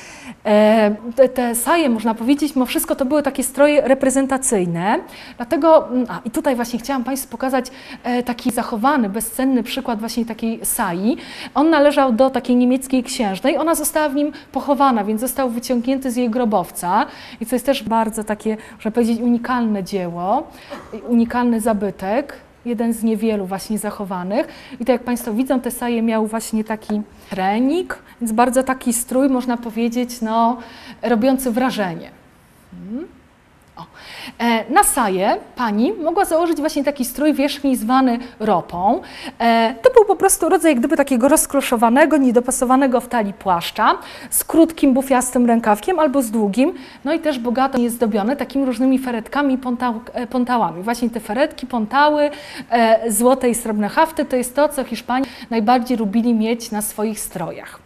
Te saje, można powiedzieć, mimo wszystko to były takie stroje reprezentacyjne, dlatego, i tutaj właśnie chciałam Państwu pokazać taki zachowany, bezcenny przykład właśnie takiej sai. On należał do takiej niemieckiej księżnej, ona została w nim pochowana, więc został wyciągnięty z jej grobowca i co jest też bardzo takie, można powiedzieć, unikalne dzieło, unikalny zabytek. Jeden z niewielu właśnie zachowanych. I tak jak Państwo widzą, te saje miały właśnie taki trening, więc bardzo taki strój, można powiedzieć, no, robiący wrażenie. Na saję pani mogła założyć właśnie taki strój wierzchni zwany ropą. To był po prostu rodzaj jak gdyby takiego rozkloszowanego, niedopasowanego w talii płaszcza z krótkim, bufiastym rękawkiem albo z długim, no i też bogato jest zdobione takimi różnymi feretkami i pontałami. Właśnie te feretki, pontały, złote i srebrne hafty to jest to, co Hiszpanie najbardziej lubili mieć na swoich strojach.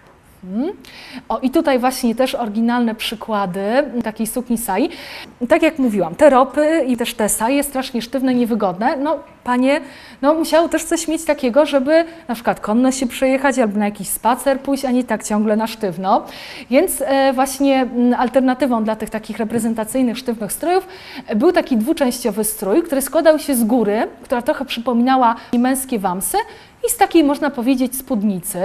I tutaj właśnie też oryginalne przykłady takiej sukni sai. Tak jak mówiłam, te ropy i też te saje strasznie sztywne, niewygodne. No panie musiały też coś mieć takiego, żeby na przykład konno się przejechać albo na jakiś spacer pójść, a nie tak ciągle na sztywno. Więc właśnie alternatywą dla tych takich reprezentacyjnych, sztywnych strojów był taki dwuczęściowy strój, który składał się z góry, która trochę przypominała męskie wamsy, i z takiej, można powiedzieć, spódnicy.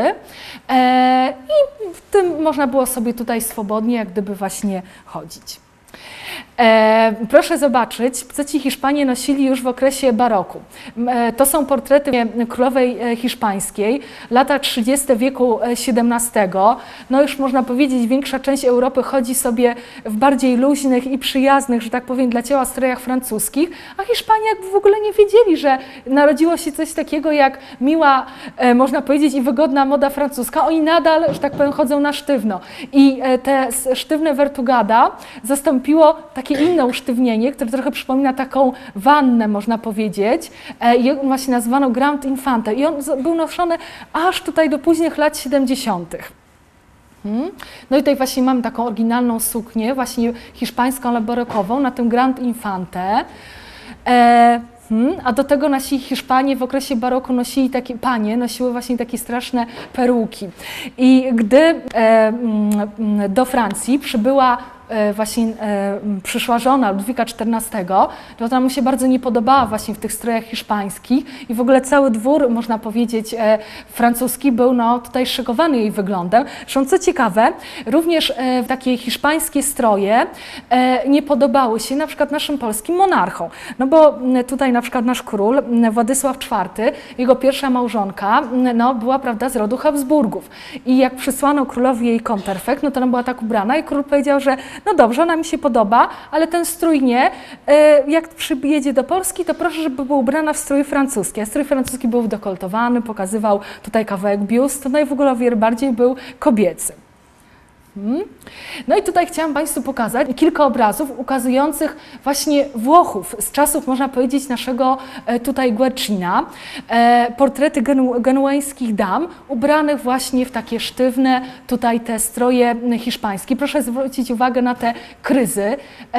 I w tym można było sobie tutaj swobodnie jak gdyby właśnie chodzić. Proszę zobaczyć, co ci Hiszpanie nosili już w okresie baroku. To są portrety królowej hiszpańskiej, lata 30. wieku XVII. No już można powiedzieć, większa część Europy chodzi sobie w bardziej luźnych i przyjaznych, że tak powiem, dla ciała strojach francuskich, a Hiszpanie jakby w ogóle nie wiedzieli, że narodziło się coś takiego jak miła, można powiedzieć, i wygodna moda francuska. Oni nadal, że tak powiem, chodzą na sztywno. I te sztywne vertugada zastąpiło takie inne usztywnienie, które trochę przypomina taką wannę, można powiedzieć. Właśnie nazwano Grand Infante i on był noszony aż tutaj do późnych lat 70. No i tutaj właśnie mamy taką oryginalną suknię, właśnie hiszpańską, ale barokową, na tym Grand Infante. A do tego nasi Hiszpanie w okresie baroku nosili panie nosiły właśnie takie straszne peruki. I gdy do Francji przyszła żona Ludwika XIV, to ona mu się bardzo nie podobała właśnie w tych strojach hiszpańskich i w ogóle cały dwór, można powiedzieć, francuski był tutaj szokowany jej wyglądem. Zresztą co ciekawe, również takie hiszpańskie stroje nie podobały się na przykład naszym polskim monarchom, no bo tutaj na przykład nasz król Władysław IV, jego pierwsza małżonka, była, prawda, z rodu Habsburgów i jak przysłano królowi jej konterfekt, to ona była tak ubrana i król powiedział, że no dobrze, ona mi się podoba, ale ten strój nie. Jak przyjedzie do Polski, to proszę, żeby była ubrana w strój francuski. A strój francuski był dekoltowany, pokazywał tutaj kawałek biustu, no i w ogóle o wiele bardziej był kobiecy. No i tutaj chciałam Państwu pokazać kilka obrazów ukazujących właśnie Włochów z czasów, można powiedzieć, naszego tutaj Guercina. Portrety genueńskich dam ubranych właśnie w takie sztywne tutaj te stroje hiszpańskie. Proszę zwrócić uwagę na te kryzy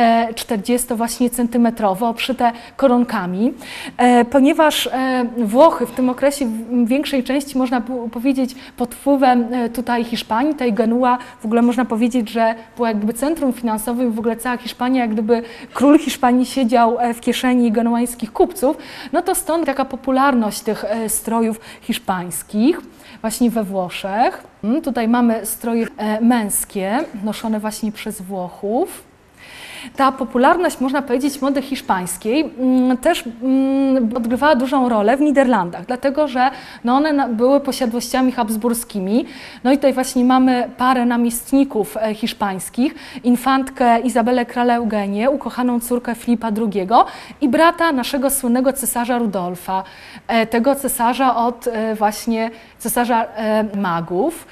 40 właśnie centymetrowe, obszyte koronkami, ponieważ Włochy w tym okresie w większej części, można powiedzieć, pod wpływem tutaj Hiszpanii, tej Genua, w ogóle można powiedzieć, że było jakby centrum finansowym, w ogóle cała Hiszpania, jak gdyby król Hiszpanii siedział w kieszeni genueńskich kupców, no to stąd taka popularność tych strojów hiszpańskich właśnie we Włoszech. Tutaj mamy stroje męskie, noszone właśnie przez Włochów. Ta popularność, można powiedzieć, mody hiszpańskiej też odgrywała dużą rolę w Niderlandach, dlatego że one były posiadłościami habsburskimi. No i tutaj właśnie mamy parę namiestników hiszpańskich, infantkę Izabelę Krala Eugenię, ukochaną córkę Filipa II i brata naszego słynnego cesarza Rudolfa, tego cesarza od właśnie cesarza magów.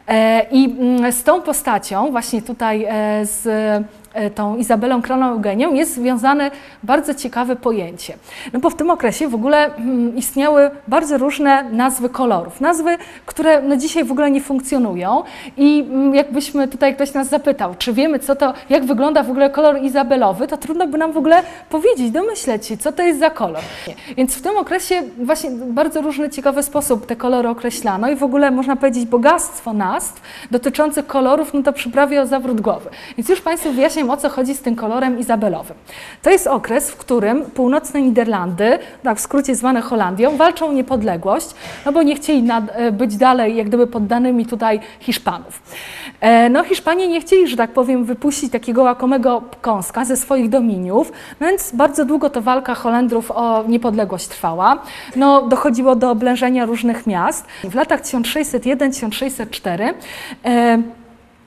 I z tą postacią, właśnie tutaj z tą Izabelą Kralą Eugenią jest związane bardzo ciekawe pojęcie. No bo w tym okresie w ogóle istniały bardzo różne nazwy kolorów. Nazwy, które dzisiaj w ogóle nie funkcjonują i jakbyśmy tutaj ktoś nas zapytał, czy wiemy jak wygląda w ogóle kolor izabelowy, to trudno by nam w ogóle powiedzieć, domyśleć się, co to jest za kolor. Więc w tym okresie właśnie w bardzo różny, ciekawy sposób te kolory określano i w ogóle można powiedzieć bogactwo nazw dotyczących kolorów, to przyprawia o zawrót głowy. Więc już Państwu wyjaśniam, o co chodzi z tym kolorem izabelowym. To jest okres, w którym północne Niderlandy, tak w skrócie zwane Holandią, walczą o niepodległość, bo nie chcieli być dalej jak gdyby poddanymi tutaj Hiszpanów. Hiszpanie nie chcieli, że tak powiem, wypuścić takiego łakomego kąska ze swoich dominiów, więc bardzo długo to walka Holendrów o niepodległość trwała. Dochodziło do oblężenia różnych miast. W latach 1601-1604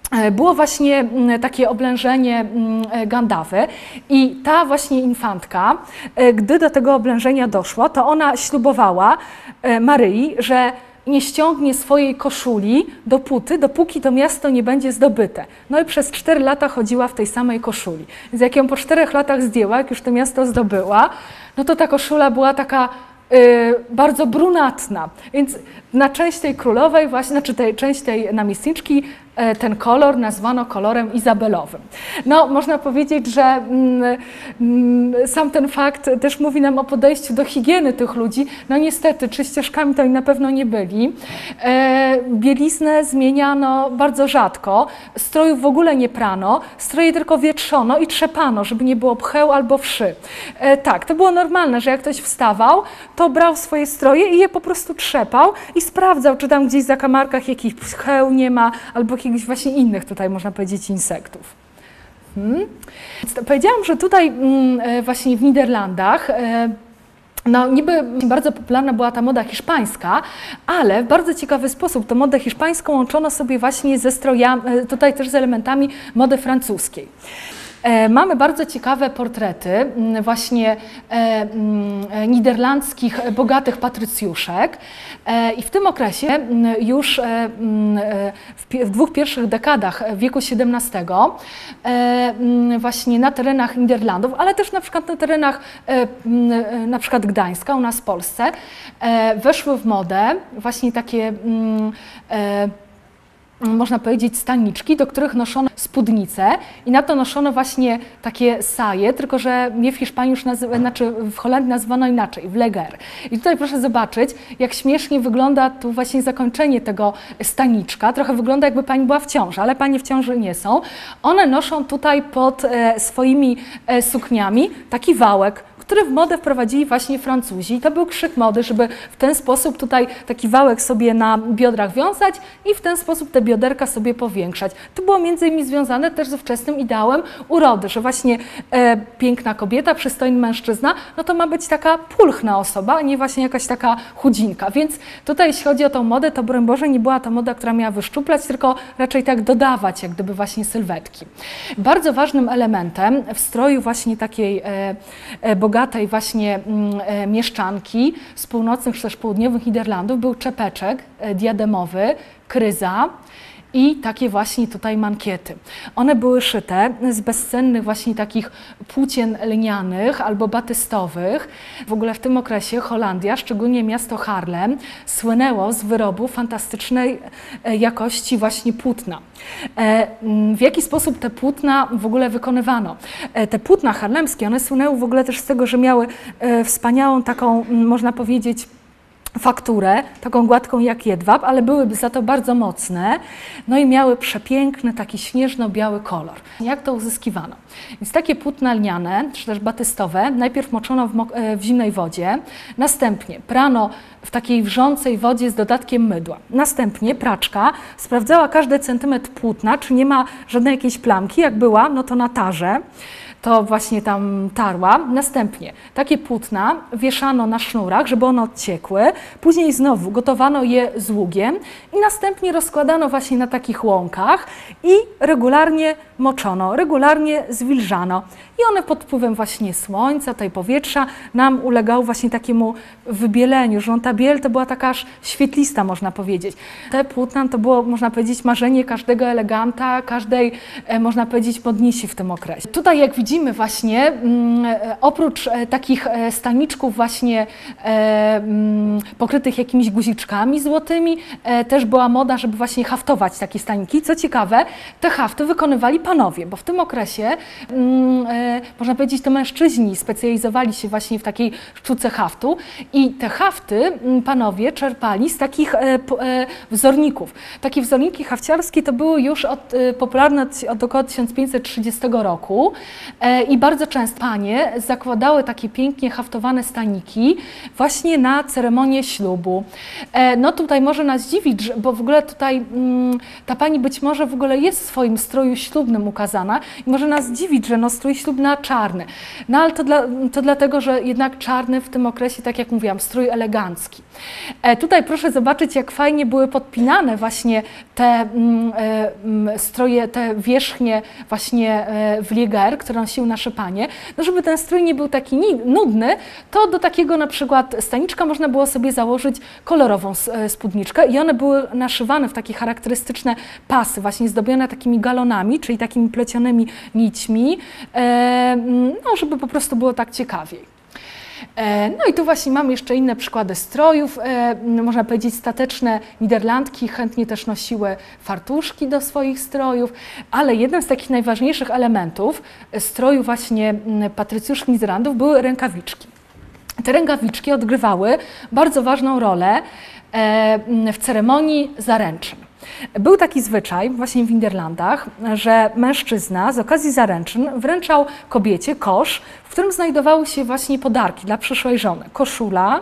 było właśnie takie oblężenie Gandawy i ta właśnie infantka, gdy do tego oblężenia doszło, to ona ślubowała Maryi, że nie ściągnie swojej koszuli dopóki to miasto nie będzie zdobyte. No i przez 4 lata chodziła w tej samej koszuli. Więc jak ją po 4 latach zdjęła, jak już to miasto zdobyła, no to ta koszula była taka bardzo brunatna. Więc na część tej królowej, właśnie, znaczy część tej namiestniczki, ten kolor nazwano kolorem izabelowym. No, można powiedzieć, że sam ten fakt też mówi nam o podejściu do higieny tych ludzi. No niestety, czyściuszkami to oni na pewno nie byli. Bieliznę zmieniano bardzo rzadko, strojów w ogóle nie prano, stroje tylko wietrzono i trzepano, żeby nie było pcheł albo wszy. Tak, to było normalne, że jak ktoś wstawał, to brał swoje stroje i je po prostu trzepał i sprawdzał, czy tam gdzieś w zakamarkach jakichś pcheł nie ma, albo jakichś właśnie innych tutaj, można powiedzieć, insektów. Powiedziałam, że tutaj właśnie w Niderlandach no niby bardzo popularna była ta moda hiszpańska, ale w bardzo ciekawy sposób tę modę hiszpańską łączono sobie właśnie ze strojami, tutaj też z elementami mody francuskiej. Mamy bardzo ciekawe portrety właśnie niderlandzkich bogatych patrycjuszek i w tym okresie już w 2 pierwszych dekadach wieku XVII właśnie na terenach Niderlandów, ale też na przykład na terenach na przykład Gdańska u nas w Polsce weszły w modę właśnie takie można powiedzieć staniczki, do których noszono spódnice i na to noszono właśnie takie saje, tylko że nie w Hiszpanii już znaczy w Holandii nazwano inaczej, wleger. I tutaj proszę zobaczyć, jak śmiesznie wygląda tu właśnie zakończenie tego staniczka. Trochę wygląda, jakby pani była w ciąży, ale panie w ciąży nie są. One noszą tutaj pod swoimi sukniami taki wałek, który w modę wprowadzili właśnie Francuzi. To był krzyk mody, żeby w ten sposób tutaj taki wałek sobie na biodrach wiązać i w ten sposób te bioderka sobie powiększać. To było między innymi związane też ze wczesnym ideałem urody, że właśnie piękna kobieta, przystojny mężczyzna, no to ma być taka pulchna osoba, a nie właśnie jakaś taka chudzinka. Więc tutaj jeśli chodzi o tą modę, to broń Boże nie była to moda, która miała wyszczuplać, tylko raczej tak dodawać jak gdyby właśnie sylwetki. Bardzo ważnym elementem w stroju właśnie takiej bogatej właśnie mieszczanki z północnych czy też południowych Niderlandów był czepeczek diademowy, kryza i takie właśnie tutaj mankiety. One były szyte z bezcennych właśnie takich płócien lnianych albo batystowych. W ogóle w tym okresie Holandia, szczególnie miasto Haarlem, słynęło z wyrobu fantastycznej jakości właśnie płótna. W jaki sposób te płótna w ogóle wykonywano? Te płótna harlemskie, one słynęły w ogóle też z tego, że miały wspaniałą taką, można powiedzieć, fakturę, taką gładką jak jedwab, ale były za to bardzo mocne, no i miały przepiękny, taki śnieżno-biały kolor. Jak to uzyskiwano? Więc takie płótna lniane, czy też batystowe, najpierw moczono w zimnej wodzie, następnie prano w takiej wrzącej wodzie z dodatkiem mydła. Następnie praczka sprawdzała każdy centymetr płótna, czy nie ma żadnej jakiejś plamki, jak była, no to na tarze. To właśnie tam tarła. Następnie takie płótna wieszano na sznurach, żeby one odciekły. Później znowu gotowano je z ługiem i następnie rozkładano właśnie na takich łąkach i regularnie moczono, regularnie zwilżano. I one pod wpływem właśnie słońca, tej powietrza nam ulegały właśnie takiemu wybieleniu, że ta biel to była taka aż świetlista, można powiedzieć. Te płótna to było, można powiedzieć, marzenie każdego eleganta, każdej, można powiedzieć, modnisi w tym okresie. Tutaj jak widzimy właśnie, oprócz takich staniczków właśnie pokrytych jakimiś guziczkami złotymi, też była moda, żeby właśnie haftować takie staniki. Co ciekawe, te hafty wykonywali panowie, bo w tym okresie można powiedzieć, to mężczyźni specjalizowali się właśnie w takiej sztuce haftu i te hafty panowie czerpali z takich wzorników. Takie wzorniki hafciarskie to były już popularne od około 1530 roku. i bardzo często panie zakładały takie pięknie haftowane staniki właśnie na ceremonię ślubu. No tutaj może nas dziwić, bo w ogóle tutaj ta pani być może w ogóle jest w swoim stroju ślubnym ukazana i może nas dziwić, że no strój ślubny a czarny. No ale to dlatego, że jednak czarny w tym okresie, tak jak mówiłam, strój elegancki. Tutaj proszę zobaczyć, jak fajnie były podpinane właśnie te stroje, te wierzchnie właśnie w lieger, które nosiły nasze panie. No żeby ten strój nie był taki nudny, to do takiego na przykład staniczka można było sobie założyć kolorową spódniczkę i one były naszywane w takie charakterystyczne pasy, właśnie zdobione takimi galonami, czyli takimi plecionymi nićmi, no żeby po prostu było tak ciekawiej. No i tu właśnie mamy jeszcze inne przykłady strojów, można powiedzieć stateczne Niderlandki chętnie też nosiły fartuszki do swoich strojów, ale jednym z takich najważniejszych elementów stroju właśnie patrycjuszów Niderlandów były rękawiczki. Te rękawiczki odgrywały bardzo ważną rolę w ceremonii zaręczyn. Był taki zwyczaj właśnie w Niderlandach, że mężczyzna z okazji zaręczyn wręczał kobiecie kosz, w którym znajdowały się właśnie podarki dla przyszłej żony. Koszula,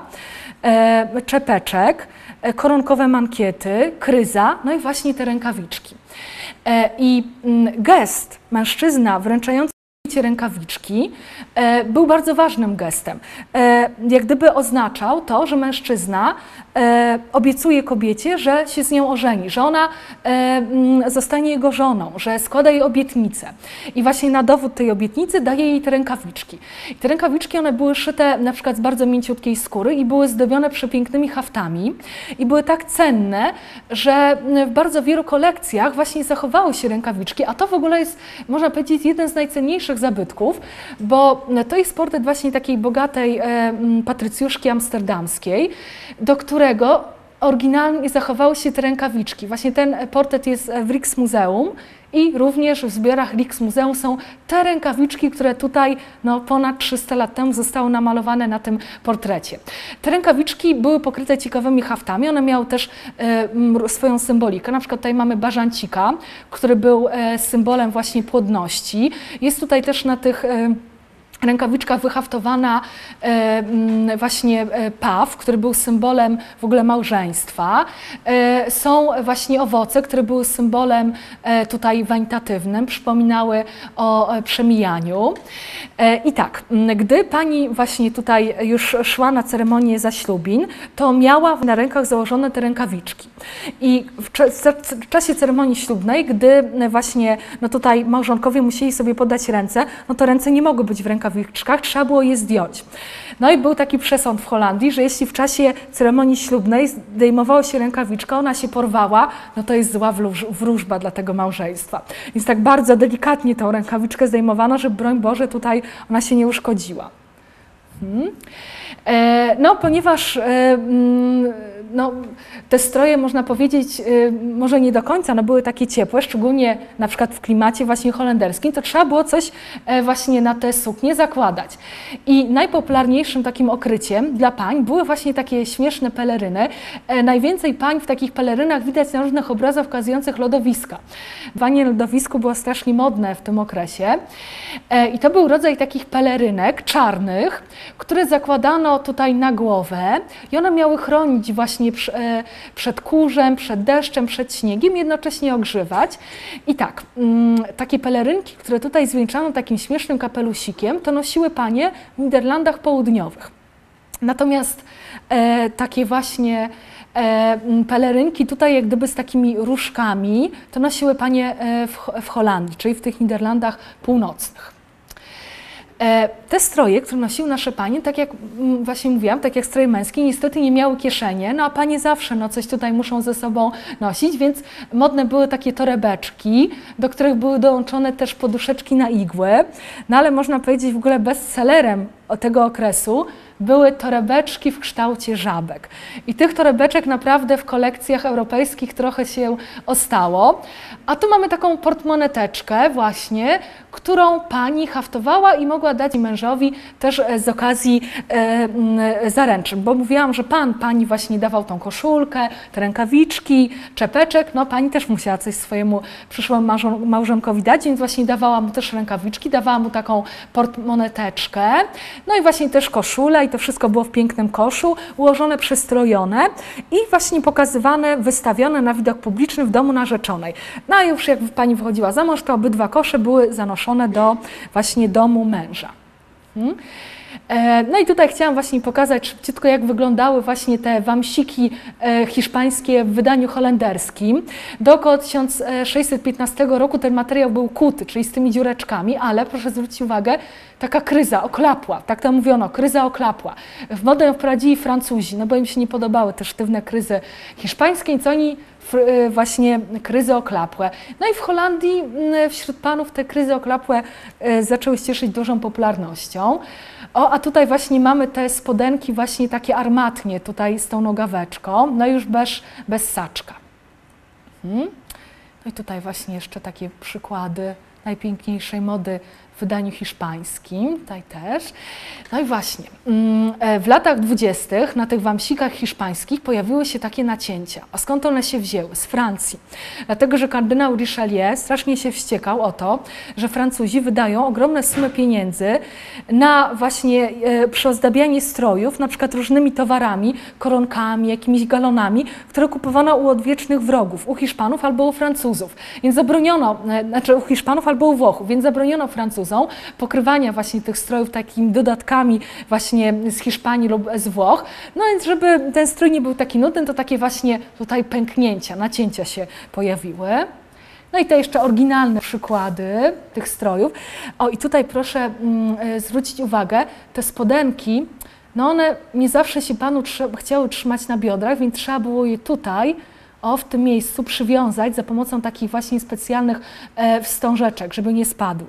czepeczek, koronkowe mankiety, kryza, no i właśnie te rękawiczki. I gest mężczyzna wręczający rękawiczki był bardzo ważnym gestem. Jak gdyby oznaczał to, że mężczyzna obiecuje kobiecie, że się z nią ożeni, że ona zostanie jego żoną, że składa jej obietnicę. I właśnie na dowód tej obietnicy daje jej te rękawiczki. I te rękawiczki one były szyte na przykład z bardzo mięciutkiej skóry i były zdobione przepięknymi haftami i były tak cenne, że w bardzo wielu kolekcjach właśnie zachowały się rękawiczki, a to w ogóle jest, można powiedzieć, jeden z najcenniejszych zabytków, bo to jest portret właśnie takiej bogatej patrycjuszki amsterdamskiej, do którego oryginalnie zachowały się te rękawiczki. Właśnie ten portret jest w Rijksmuseum i również w zbiorach Rijksmuseum są te rękawiczki, które tutaj no, ponad 300 lat temu zostały namalowane na tym portrecie. Te rękawiczki były pokryte ciekawymi haftami, one miały też swoją symbolikę. Na przykład tutaj mamy bażancika, który był symbolem właśnie płodności. Jest tutaj też na tych rękawiczkach wyhaftowana właśnie paw, który był symbolem w ogóle małżeństwa. Są właśnie owoce, które były symbolem tutaj wanitatywnym, przypominały o przemijaniu. I tak, gdy pani właśnie tutaj już szła na ceremonię zaślubin, to miała na rękach założone te rękawiczki. I w czasie ceremonii ślubnej, gdy właśnie no tutaj małżonkowie musieli sobie podać ręce, no to ręce nie mogły być w rękawiczkach, trzeba było je zdjąć. No i był taki przesąd w Holandii, że jeśli w czasie ceremonii ślubnej zdejmowało się rękawiczka, ona się porwała, no to jest zła wróżba dla tego małżeństwa. Więc tak bardzo delikatnie tą rękawiczkę zdejmowano, żeby broń Boże tutaj ona się nie uszkodziła. No, ponieważ no, te stroje, można powiedzieć, może nie do końca, no, były takie ciepłe, szczególnie na przykład w klimacie właśnie holenderskim, to trzeba było coś właśnie na te suknie zakładać. I najpopularniejszym takim okryciem dla pań były właśnie takie śmieszne peleryny. Najwięcej pań w takich pelerynach widać na różnych obrazach pokazujących lodowiska. Wanie lodowisku było strasznie modne w tym okresie. I to był rodzaj takich pelerynek czarnych, które zakładano tutaj na głowę i one miały chronić właśnie przed kurzem, przed deszczem, przed śniegiem, jednocześnie ogrzewać. I tak, takie pelerynki, które tutaj zwieńczano takim śmiesznym kapelusikiem, to nosiły panie w Niderlandach Południowych. Natomiast takie właśnie pelerynki tutaj jak gdyby z takimi różkami, to nosiły panie w Holandii, czyli w tych Niderlandach Północnych. Te stroje, które nosiły nasze panie, tak jak właśnie mówiłam, tak jak stroje męskie, niestety nie miały kieszenie, no a panie zawsze no, coś tutaj muszą ze sobą nosić, więc modne były takie torebeczki, do których były dołączone też poduszeczki na igły, no ale można powiedzieć w ogóle bestsellerem tego okresu były torebeczki w kształcie żabek. I tych torebeczek naprawdę w kolekcjach europejskich trochę się ostało. A tu mamy taką portmoneteczkę właśnie, którą pani haftowała i mogła dać mężowi też z okazji zaręczyn. Bo mówiłam, że pani właśnie dawał tą koszulkę, te rękawiczki, czepeczek. No pani też musiała coś swojemu przyszłemu małżonkowi dać, więc właśnie dawała mu też rękawiczki, dawała mu taką portmoneteczkę. No i właśnie też koszulę i to wszystko było w pięknym koszu, ułożone, przystrojone i właśnie pokazywane, wystawione na widok publiczny w domu narzeczonej. No a już jak pani wychodziła za mąż, to obydwa kosze były zanoszone do właśnie domu męża. No i tutaj chciałam właśnie pokazać szybciutko, jak wyglądały właśnie te wamsiki hiszpańskie w wydaniu holenderskim. Do około 1615 roku ten materiał był kuty, czyli z tymi dziureczkami, ale proszę zwrócić uwagę, taka kryza oklapła, tak to mówiono, kryza oklapła. W modę wprowadzili Francuzi, no bo im się nie podobały te sztywne kryzy hiszpańskie, co oni właśnie kryzy oklapłe. No i w Holandii wśród panów te kryzy oklapłe zaczęły się cieszyć dużą popularnością. O, a tutaj właśnie mamy te spodenki właśnie takie armatnie, tutaj z tą nogaweczką, no już bez saczka. No i tutaj właśnie jeszcze takie przykłady najpiękniejszej mody w wydaniu hiszpańskim, tutaj też. No i właśnie, w latach 20. na tych wamsikach hiszpańskich pojawiły się takie nacięcia. A skąd one się wzięły? Z Francji. Dlatego, że kardynał Richelieu strasznie się wściekał o to, że Francuzi wydają ogromne sumy pieniędzy na właśnie przyozdabianie strojów, na przykład różnymi towarami, koronkami, jakimiś galonami, które kupowano u odwiecznych wrogów, u Hiszpanów albo u Francuzów. Więc zabroniono, znaczy u Hiszpanów albo u Włochów, więc zabroniono Francuzom pokrywania właśnie tych strojów takimi dodatkami właśnie z Hiszpanii lub z Włoch. No więc żeby ten strój nie był taki nudny, to takie właśnie tutaj pęknięcia, nacięcia się pojawiły. No i te jeszcze oryginalne przykłady tych strojów. O i tutaj proszę zwrócić uwagę, te spodenki, no one nie zawsze się panu chciały trzymać na biodrach, więc trzeba było je tutaj, w tym miejscu przywiązać za pomocą takich właśnie specjalnych wstążeczek, żeby nie spadły.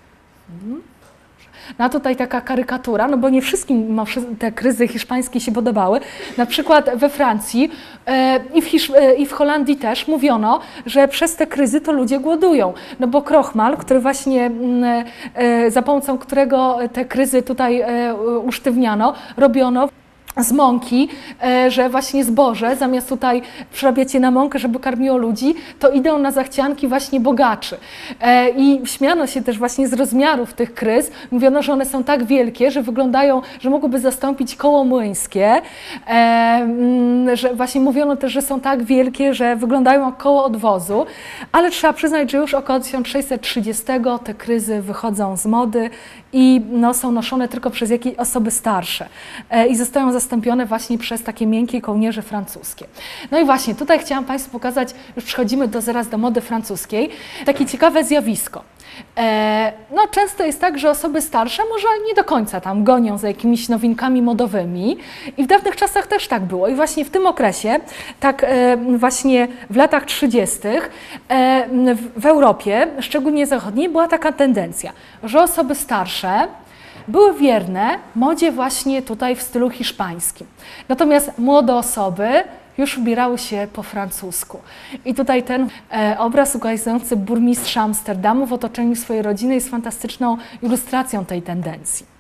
No a tutaj taka karykatura, no bo nie wszystkim te kryzy hiszpańskie się podobały. Na przykład we Francji i w Holandii też mówiono, że przez te kryzy to ludzie głodują. No bo krochmal, który właśnie za pomocą którego te kryzy tutaj usztywniano, robiono z mąki, że właśnie zboże, zamiast tutaj przerabiać je na mąkę, żeby karmiło ludzi, to idą na zachcianki właśnie bogaczy. I śmiano się też właśnie z rozmiarów tych kryz. Mówiono, że one są tak wielkie, że wyglądają, że mogłyby zastąpić koło młyńskie. Że właśnie mówiono też, że są tak wielkie, że wyglądają jak koło odwozu. Ale trzeba przyznać, że już około 1630 te kryzy wychodzą z mody i no, są noszone tylko przez jakieś osoby starsze. I zostają zastąpione właśnie przez takie miękkie kołnierze francuskie. No i właśnie tutaj chciałam Państwu pokazać, już przechodzimy zaraz do mody francuskiej, takie ciekawe zjawisko. No często jest tak, że osoby starsze może nie do końca tam gonią za jakimiś nowinkami modowymi i w dawnych czasach też tak było. I właśnie w tym okresie, tak właśnie w latach 30. W Europie, szczególnie zachodniej, była taka tendencja, że osoby starsze były wierne modzie właśnie tutaj w stylu hiszpańskim. Natomiast młode osoby już ubierały się po francusku. I tutaj ten obraz ukazujący burmistrza Amsterdamu w otoczeniu swojej rodziny jest fantastyczną ilustracją tej tendencji.